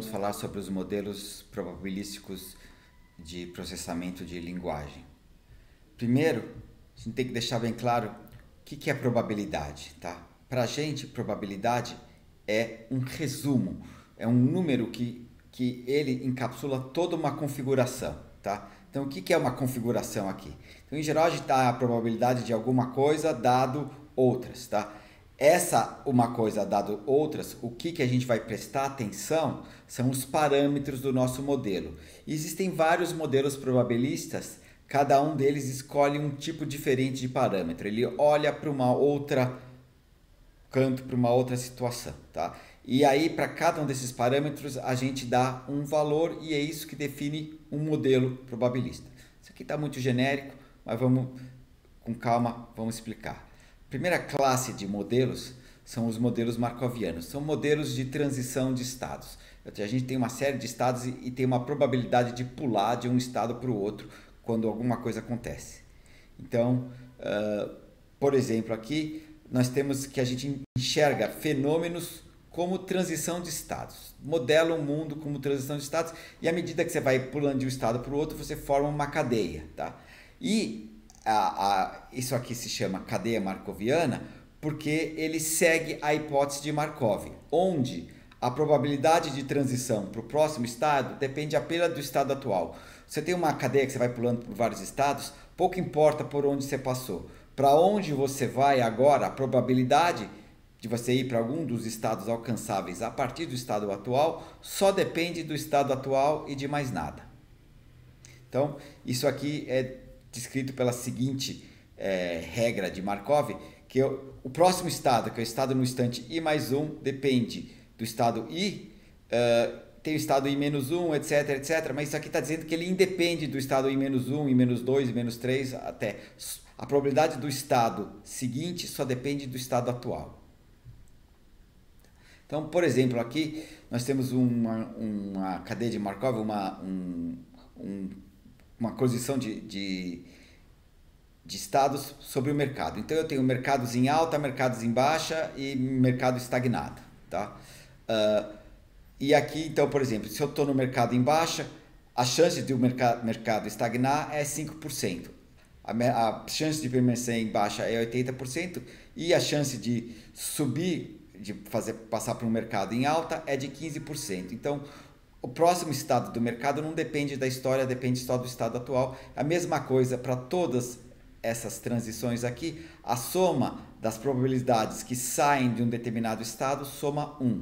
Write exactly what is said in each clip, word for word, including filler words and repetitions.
vamos falar sobre os modelos probabilísticos de processamento de linguagem. Primeiro, a gente tem que deixar bem claro o que é probabilidade, tá? Para a gente, probabilidade é um resumo, é um número que, que ele encapsula toda uma configuração, tá? Então, o que é uma configuração aqui? Então, em geral, a gente dá a probabilidade de alguma coisa dado outras, tá? Essa uma coisa dado outras, o que, que a gente vai prestar atenção são os parâmetros do nosso modelo. E existem vários modelos probabilistas, cada um deles escolhe um tipo diferente de parâmetro. Ele olha para uma outra canto, para uma outra situação, tá? E aí, para cada um desses parâmetros, a gente dá um valor e é isso que define um modelo probabilista. Isso aqui está muito genérico, mas vamos com calma, vamos explicar. A primeira classe de modelos são os modelos markovianos. São modelos de transição de estados. A gente tem uma série de estados e tem uma probabilidade de pular de um estado para o outro quando alguma coisa acontece. Então, uh, por exemplo, aqui nós temos que a gente enxerga fenômenos como transição de estados. Modela o mundo como transição de estados e à medida que você vai pulando de um estado para o outro, você forma uma cadeia, tá? E A, a, isso aqui se chama cadeia markoviana porque ele segue a hipótese de Markov, onde a probabilidade de transição para o próximo estado depende apenas do estado atual. Você tem uma cadeia que você vai pulando por vários estados, pouco importa por onde você passou. Para onde você vai agora, a probabilidade de você ir para algum dos estados alcançáveis a partir do estado atual só depende do estado atual e de mais nada. Então, isso aqui é descrito pela seguinte é, regra de Markov, que eu, o próximo estado, que é o estado no instante i mais um, depende do estado i, uh, tem o estado i menos um, etc, etc, mas isso aqui está dizendo que ele independe do estado i menos um, i menos dois, i menos três, até. A probabilidade do estado seguinte só depende do estado atual. Então, por exemplo, aqui nós temos uma, uma cadeia de Markov, uma, um, um uma coposição de, de, de estados sobre o mercado. Então eu tenho mercados em alta, mercados em baixa e mercado estagnado, tá? Uh, e aqui, então, por exemplo, se eu estou no mercado em baixa, a chance de o mercado, mercado estagnar é cinco por cento. A, a chance de permanecer em baixa é oitenta por cento e a chance de subir, de fazer, passar para um mercado em alta é de quinze por cento. Então, o próximo estado do mercado não depende da história, depende só do estado atual. A mesma coisa para todas essas transições aqui, a soma das probabilidades que saem de um determinado estado soma um.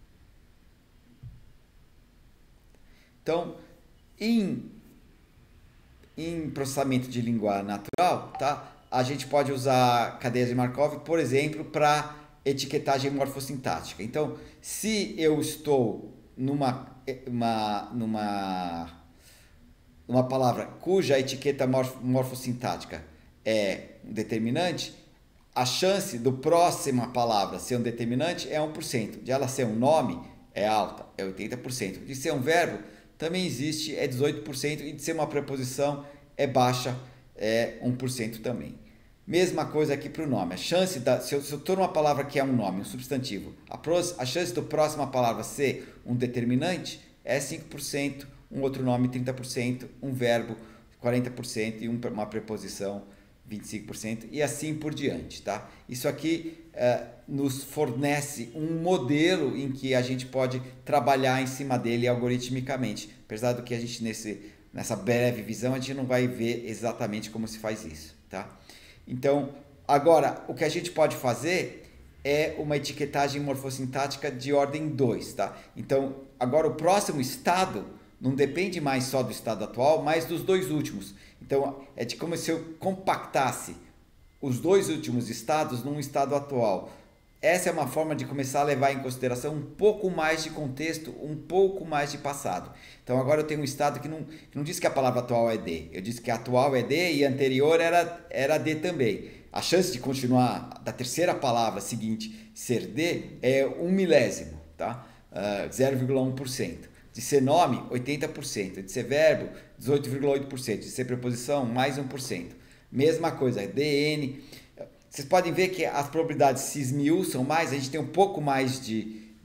Então, em, em processamento de linguagem natural, tá? A gente pode usar cadeias de Markov, por exemplo, para etiquetagem morfossintática. Então, se eu estou numa Uma, numa, uma palavra cuja etiqueta morf, morfossintática é um determinante, a chance do próxima palavra ser um determinante é um por cento. De ela ser um nome é alta, é oitenta por cento. De ser um verbo também existe, é dezoito por cento. E de ser uma preposição é baixa, é um por cento também. Mesma coisa aqui para o nome. A chance da, se eu estou numa palavra que é um nome, um substantivo, a, pros, a chance do próxima palavra ser um determinante é cinco por cento, um outro nome trinta por cento, um verbo quarenta por cento e um, uma preposição vinte e cinco por cento e assim por diante, tá? Isso aqui uh, nos fornece um modelo em que a gente pode trabalhar em cima dele algoritmicamente. Apesar do que a gente nesse, nessa breve visão a gente não vai ver exatamente como se faz isso, tá? Então, agora, o que a gente pode fazer é uma etiquetagem morfossintática de ordem dois, tá? Então, agora o próximo estado não depende mais só do estado atual, mas dos dois últimos. Então, é de como se eu compactasse os dois últimos estados num estado atual. Essa é uma forma de começar a levar em consideração um pouco mais de contexto, um pouco mais de passado. Então agora eu tenho um estado que não, que não diz que a palavra atual é D. Eu disse que a atual é D e a anterior era, era D também. A chance de continuar da terceira palavra seguinte ser D é um milésimo, tá? Uh, zero vírgula um por cento. De ser nome, oitenta por cento. De ser verbo, dezoito vírgula oito por cento. De ser preposição, mais um por cento. Mesma coisa, D N... Vocês podem ver que as probabilidades se esmiuçam mais, a gente tem um pouco mais de,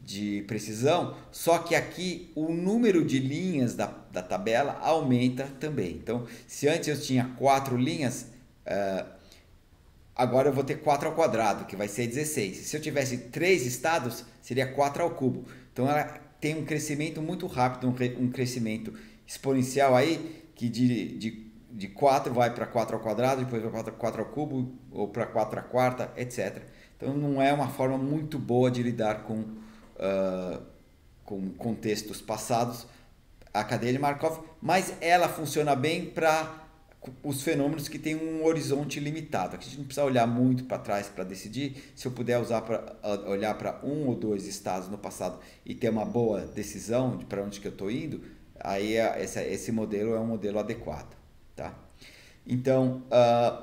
de precisão, só que aqui o número de linhas da, da tabela aumenta também. Então, se antes eu tinha quatro linhas, uh, agora eu vou ter quatro ao quadrado, que vai ser dezesseis. Se eu tivesse três estados, seria quatro ao cubo. Então, ela tem um crescimento muito rápido, um, um crescimento exponencial aí, que de, de, de quatro vai para quatro ao quadrado, depois vai para quatro ao cubo, ou para quatro à quarta, etcétera. Então, não é uma forma muito boa de lidar com Uh, com contextos passados, a cadeia de Markov, mas ela funciona bem para os fenômenos que têm um horizonte limitado. Aqui a gente não precisa olhar muito para trás para decidir. Se eu puder usar para olhar para um ou dois estados no passado e ter uma boa decisão de para onde que eu estou indo, aí é, esse, esse modelo é um modelo adequado, tá? Então, uh,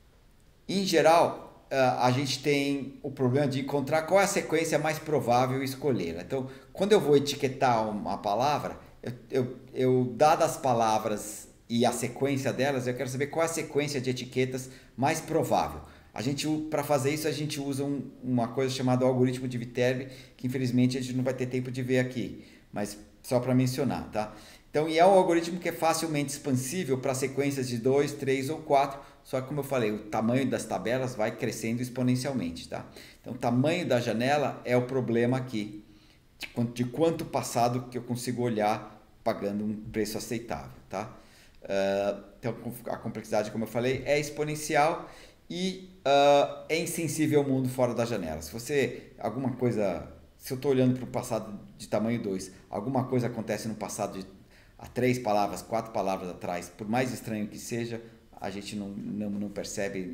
em geral, Uh, a gente tem o problema de encontrar qual é a sequência mais provável escolher. Então, quando eu vou etiquetar uma palavra, eu, eu, eu dadas as palavras e a sequência delas, eu quero saber qual é a sequência de etiquetas mais provável. A gente, para fazer isso, a gente usa um, uma coisa chamada algoritmo de Viterbi, que infelizmente a gente não vai ter tempo de ver aqui, mas só para mencionar, tá? Então, e é um algoritmo que é facilmente expansível para sequências de dois, três ou quatro, só que como eu falei, o tamanho das tabelas vai crescendo exponencialmente, tá? Então, o tamanho da janela é o problema aqui, de quanto, de quanto passado que eu consigo olhar pagando um preço aceitável, tá? Uh, então, a complexidade, como eu falei, é exponencial e uh, é insensível ao mundo fora da janela. Se você, alguma coisa, se eu estou olhando para o passado de tamanho dois, alguma coisa acontece no passado de há três palavras, quatro palavras atrás, por mais estranho que seja, a gente não, não, não percebe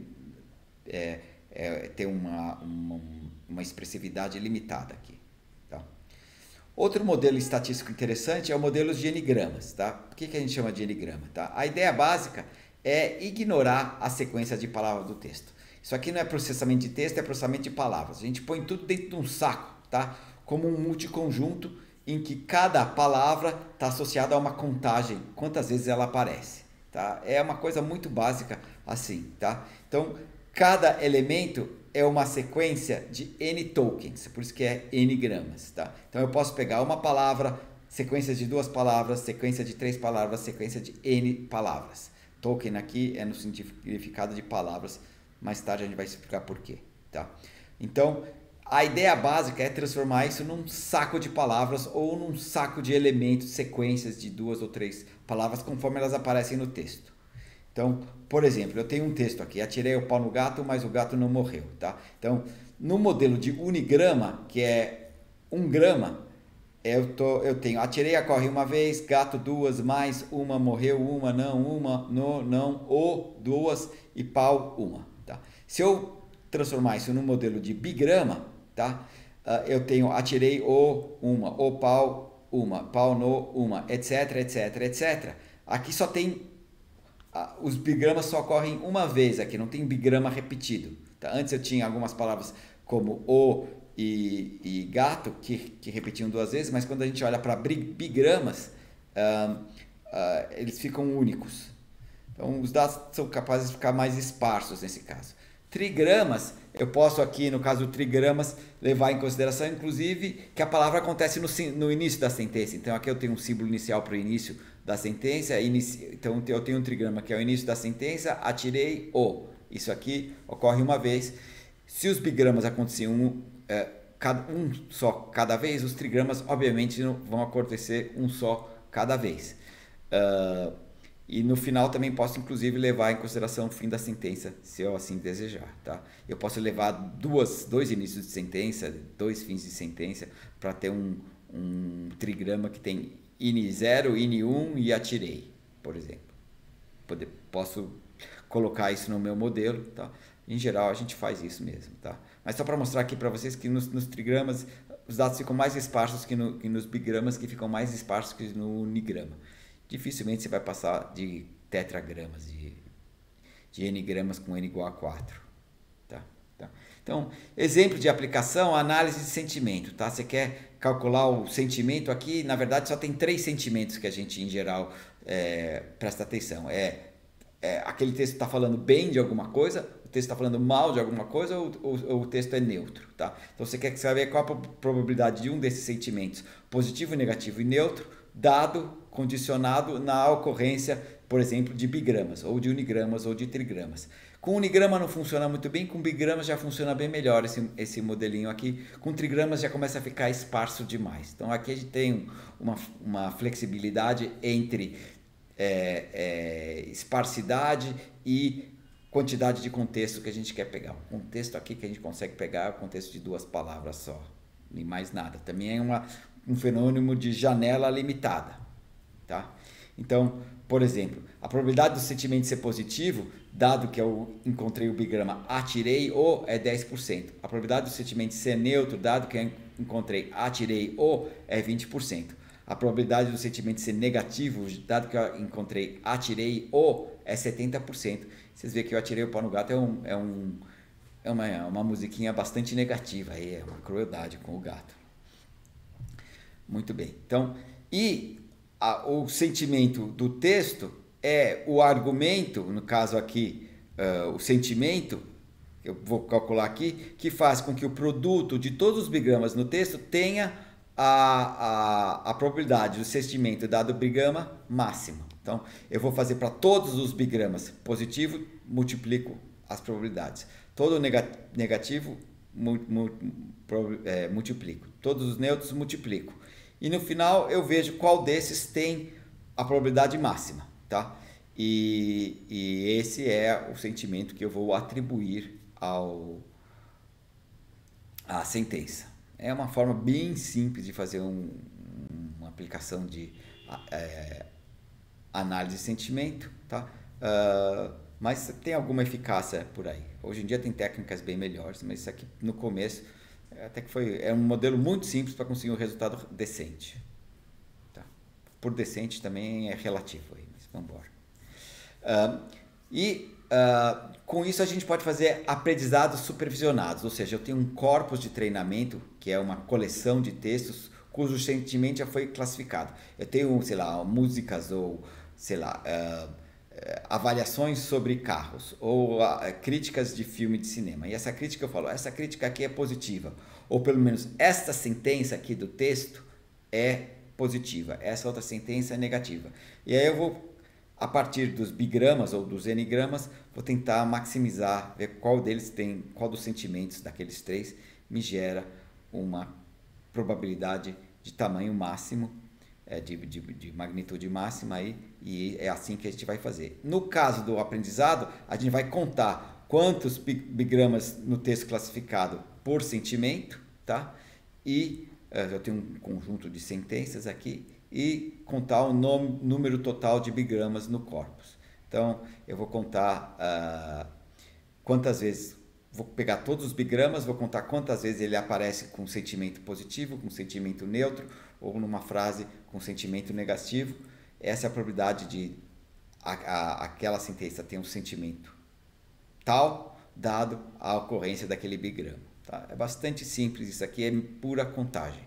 é, é, ter uma, uma, uma expressividade limitada aqui. Tá? Outro modelo estatístico interessante é o modelo de N-gramas. Tá? Por que, que a gente chama de N-grama? Tá? A ideia básica é ignorar a sequência de palavras do texto. Isso aqui não é processamento de texto, é processamento de palavras. A gente põe tudo dentro de um saco, tá? Como um multiconjunto em que cada palavra está associada a uma contagem, quantas vezes ela aparece. Tá? É uma coisa muito básica assim. Tá? Então, cada elemento é uma sequência de N tokens, por isso que é N-gramas. Tá? Então, eu posso pegar uma palavra, sequência de duas palavras, sequência de três palavras, sequência de N palavras. Token aqui é no significado de palavras, mais tarde a gente vai explicar por quê. Tá? Então, a ideia básica é transformar isso num saco de palavras ou num saco de elementos, sequências de duas ou três palavras conforme elas aparecem no texto. Então, por exemplo, eu tenho um texto aqui, atirei o pau no gato, mas o gato não morreu. Tá? Então, no modelo de unigrama, que é um grama, eu, tô, eu tenho atirei a corre uma vez, gato duas, mais uma, morreu uma, não, uma, no, não, o, duas e pau, uma. Tá? Se eu transformar isso num modelo de bigrama, tá? Uh, eu tenho atirei o, uma, o pau, uma, pau no, uma, etc, etc, etcétera. Aqui só tem, uh, os bigramas só ocorrem uma vez aqui, não tem bigrama repetido. Tá? Antes eu tinha algumas palavras como o e, e gato, que, que repetiam duas vezes, mas quando a gente olha para bigramas, uh, uh, eles ficam únicos. Então os dados são capazes de ficar mais esparsos nesse caso. Trigramas, eu posso aqui, no caso do trigramas, levar em consideração, inclusive, que a palavra acontece no, no início da sentença. Então, aqui eu tenho um símbolo inicial para o início da sentença. Inici... Então, eu tenho um trigrama que é o início da sentença, atirei o. Isso aqui ocorre uma vez. Se os bigramas aconteciam um, é, um só cada vez, os trigramas, obviamente, vão acontecer um só cada vez. Uh, E no final também posso, inclusive, levar em consideração o fim da sentença, se eu assim desejar. Tá? Eu posso levar duas, dois inícios de sentença, dois fins de sentença, para ter um, um trigrama que tem I N zero, I N um e atirei, por exemplo. Poder, posso colocar isso no meu modelo. Tá? Em geral, a gente faz isso mesmo. Tá? Mas só para mostrar aqui para vocês que nos, nos trigramas os dados ficam mais esparsos que, no, que nos bigramas, que ficam mais esparsos que no unigrama. Dificilmente você vai passar de tetragramas, de, de n-gramas com n igual a quatro. Tá? Tá? Então, exemplo de aplicação, análise de sentimento. Tá? Você quer calcular o sentimento aqui, na verdade só tem três sentimentos que a gente, em geral, é, presta atenção. É, é, aquele texto está falando bem de alguma coisa, o texto está falando mal de alguma coisa ou, ou, ou o texto é neutro, tá? Então você quer saber qual a probabilidade de um desses sentimentos, positivo, negativo e neutro, dado, condicionado na ocorrência, por exemplo, de bigramas, ou de unigramas, ou de trigramas. Com unigrama não funciona muito bem, com bigramas já funciona bem melhor esse, esse modelinho aqui. Com trigramas já começa a ficar esparso demais. Então aqui a gente tem uma, uma flexibilidade entre é, é, esparsidade e quantidade de contexto que a gente quer pegar. O contexto aqui que a gente consegue pegar é o contexto de duas palavras só, e mais nada. Também é uma, um fenômeno de janela limitada, tá? Então, por exemplo, a probabilidade do sentimento ser positivo, dado que eu encontrei o bigrama atirei o, é dez por cento. A probabilidade do sentimento ser neutro, dado que eu encontrei atirei o, é vinte por cento. A probabilidade do sentimento ser negativo, dado que eu encontrei atirei o, é setenta por cento. Vocês veem que eu atirei o pau no gato, é, um, é, um, é uma, uma musiquinha bastante negativa, aí é uma crueldade com o gato. Muito bem. Então, e a, o sentimento do texto é o argumento, no caso aqui, uh, o sentimento, eu vou calcular aqui, que faz com que o produto de todos os bigramas no texto tenha a, a, a probabilidade do sentimento dado o bigrama máxima. Então, eu vou fazer para todos os bigramas positivo, multiplico as probabilidades. Todo negativo, mu, mu, pro, é, multiplico. Todos os neutros, multiplico. E no final, eu vejo qual desses tem a probabilidade máxima, tá? E, e esse é o sentimento que eu vou atribuir ao, à sentença. É uma forma bem simples de fazer um, uma aplicação de é, análise de sentimento, tá? Uh, mas tem alguma eficácia por aí. Hoje em dia tem técnicas bem melhores, mas isso aqui no começo até que foi é um modelo muito simples para conseguir um resultado decente. Tá? Por decente também é relativo aí, mas vamos embora. Uh, e uh, com isso a gente pode fazer aprendizados supervisionados, ou seja, eu tenho um corpus de treinamento, que é uma coleção de textos cujo sentimento já foi classificado. Eu tenho, sei lá, músicas ou, sei lá, uh, avaliações sobre carros ou uh, críticas de filme de cinema. E essa crítica eu falo, essa crítica aqui é positiva, ou pelo menos esta sentença aqui do texto é positiva, essa outra sentença é negativa. E aí eu vou, a partir dos bigramas ou dos n-gramas, vou tentar maximizar, ver qual deles tem, qual dos sentimentos daqueles três me gera uma probabilidade de tamanho máximo, é, de, de, de magnitude máxima, aí, e é assim que a gente vai fazer. No caso do aprendizado, a gente vai contar quantos bigramas no texto classificado por sentimento, tá? E uh, eu tenho um conjunto de sentenças aqui, e contar o nome, número total de bigramas no corpus. Então, eu vou contar uh, quantas vezes, vou pegar todos os bigramas, vou contar quantas vezes ele aparece com sentimento positivo, com sentimento neutro, ou numa frase com sentimento negativo. Essa é a probabilidade de a, a, aquela sentença ter um sentimento tal, dado a ocorrência daquele bigrama. Tá? É bastante simples, isso aqui é pura contagem.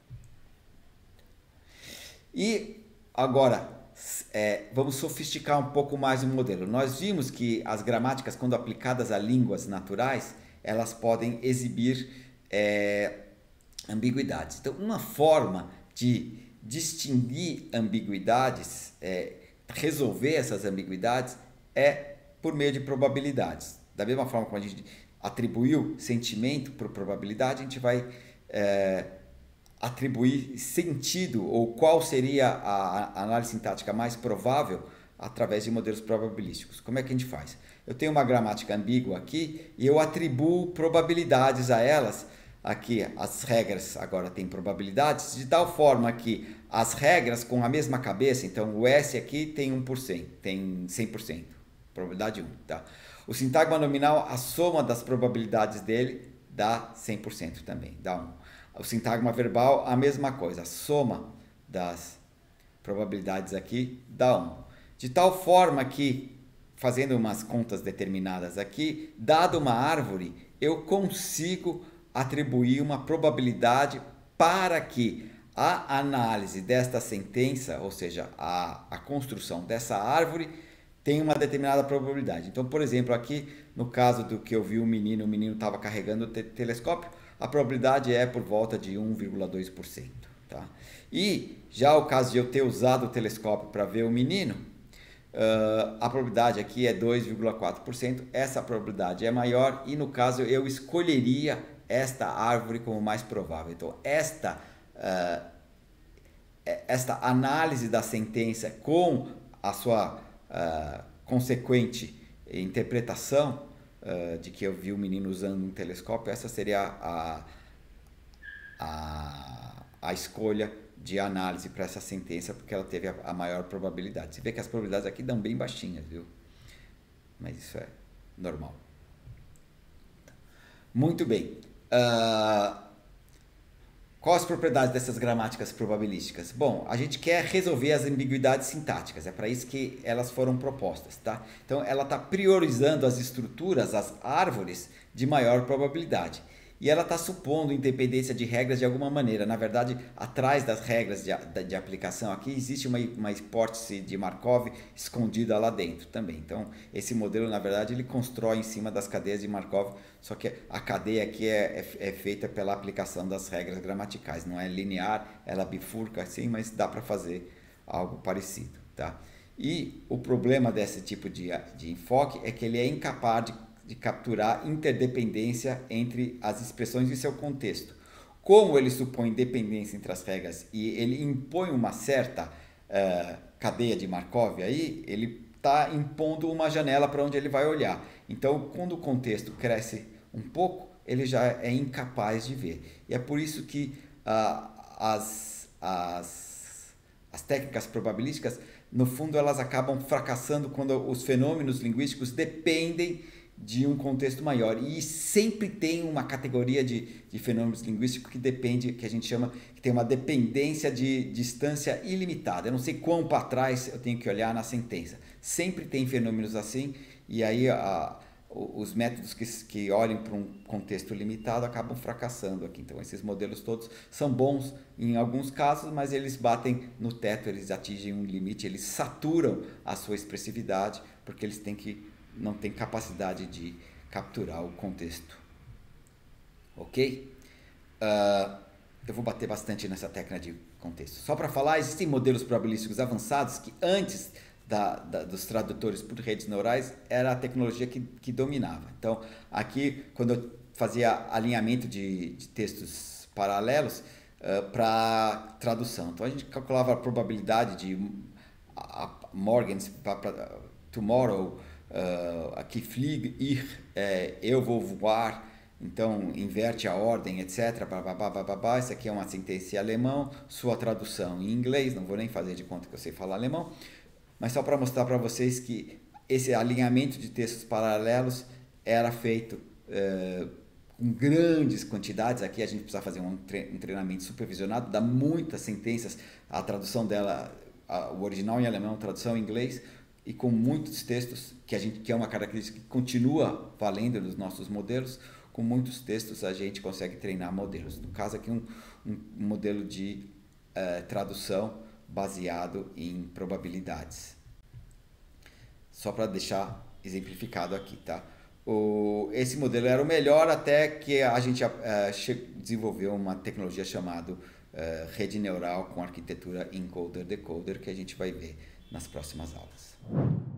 E agora, é, vamos sofisticar um pouco mais o modelo. Nós vimos que as gramáticas, quando aplicadas a línguas naturais, elas podem exibir é, ambiguidades. Então, uma forma de distinguir ambiguidades, é, resolver essas ambiguidades, é por meio de probabilidades. Da mesma forma que a gente atribuiu sentimento por probabilidade, a gente vai é, atribuir sentido, ou qual seria a análise sintática mais provável, através de modelos probabilísticos. Como é que a gente faz? Eu tenho uma gramática ambígua aqui e eu atribuo probabilidades a elas. Aqui as regras agora têm probabilidades, de tal forma que as regras com a mesma cabeça, então o S aqui tem um por cento, tem cem por cento, probabilidade um, tá? O sintagma nominal, a soma das probabilidades dele dá cem por cento também, dá um. O sintagma verbal, a mesma coisa, a soma das probabilidades aqui dá um. De tal forma que, fazendo umas contas determinadas aqui, dado uma árvore, eu consigo atribuir uma probabilidade para que a análise desta sentença, ou seja, a, a construção dessa árvore, tem uma determinada probabilidade. Então, por exemplo, aqui no caso do que eu vi o menino, o menino estava carregando o te telescópio, a probabilidade é por volta de um vírgula dois por cento. Tá? E já o caso de eu ter usado o telescópio para ver o menino, uh, a probabilidade aqui é dois vírgula quatro por cento. Essa probabilidade é maior e no caso eu escolheria esta árvore como mais provável. Então, esta, uh, esta análise da sentença com a sua uh, consequente interpretação uh, de que eu vi o menino usando um telescópio, essa seria a, a, a escolha de análise para essa sentença, porque ela teve a, a maior probabilidade. Você vê que as probabilidades aqui dão bem baixinhas, viu? Mas isso é normal. Muito bem. Uh, Quais as propriedades dessas gramáticas probabilísticas? Bom, a gente quer resolver as ambiguidades sintáticas, é para isso que elas foram propostas, tá? Então, ela está priorizando as estruturas, as árvores de maior probabilidade. E ela está supondo independência de regras de alguma maneira. Na verdade, atrás das regras de, de, de aplicação aqui, existe uma, uma hipótese de Markov escondida lá dentro também. Então, esse modelo, na verdade, ele constrói em cima das cadeias de Markov, só que a cadeia aqui é, é, é feita pela aplicação das regras gramaticais. Não é linear, ela bifurca assim, mas dá para fazer algo parecido, tá? E o problema desse tipo de, de enfoque é que ele é incapaz de de capturar interdependência entre as expressões e seu contexto. Como ele supõe dependência entre as regras e ele impõe uma certa uh, cadeia de Markov aí, ele está impondo uma janela para onde ele vai olhar. Então, quando o contexto cresce um pouco, ele já é incapaz de ver. E é por isso que uh, as, as, as técnicas probabilísticas, no fundo, elas acabam fracassando quando os fenômenos linguísticos dependem de um contexto maior, e sempre tem uma categoria de, de fenômenos linguísticos que depende, que a gente chama, que tem uma dependência de distância ilimitada. Eu não sei quão para trás eu tenho que olhar na sentença. Sempre tem fenômenos assim, e aí a, os métodos que, que olhem para um contexto limitado acabam fracassando aqui. Então, esses modelos todos são bons em alguns casos, mas eles batem no teto, eles atingem um limite, eles saturam a sua expressividade, porque eles têm que não tem capacidade de capturar o contexto. Ok? Uh, eu vou bater bastante nessa técnica de contexto. Só para falar, existem modelos probabilísticos avançados que antes da, da, dos tradutores por redes neurais era a tecnologia que, que dominava. Então, aqui, quando eu fazia alinhamento de, de textos paralelos uh, para tradução, então a gente calculava a probabilidade de a, a Morgan's para tomorrow. Uh, aqui flieg ich, é, eu vou voar, então inverte a ordem, etc. Babá, isso aqui é uma sentença em alemão, sua tradução em inglês, não vou nem fazer de conta que eu sei falar alemão, mas só para mostrar para vocês que esse alinhamento de textos paralelos era feito uh, com grandes quantidades. Aqui a gente precisa fazer um, tre um treinamento supervisionado, dá muitas sentenças, a tradução dela, a, o original em alemão, a tradução em inglês, e com muitos textos, que, a gente, que é uma característica que continua valendo nos nossos modelos, com muitos textos a gente consegue treinar modelos. No caso aqui, um, um modelo de uh, tradução baseado em probabilidades. Só para deixar exemplificado aqui, tá? O, esse modelo era o melhor até que a gente uh, desenvolveu uma tecnologia chamada uh, rede neural com arquitetura encoder-decoder, que a gente vai ver nas próximas aulas.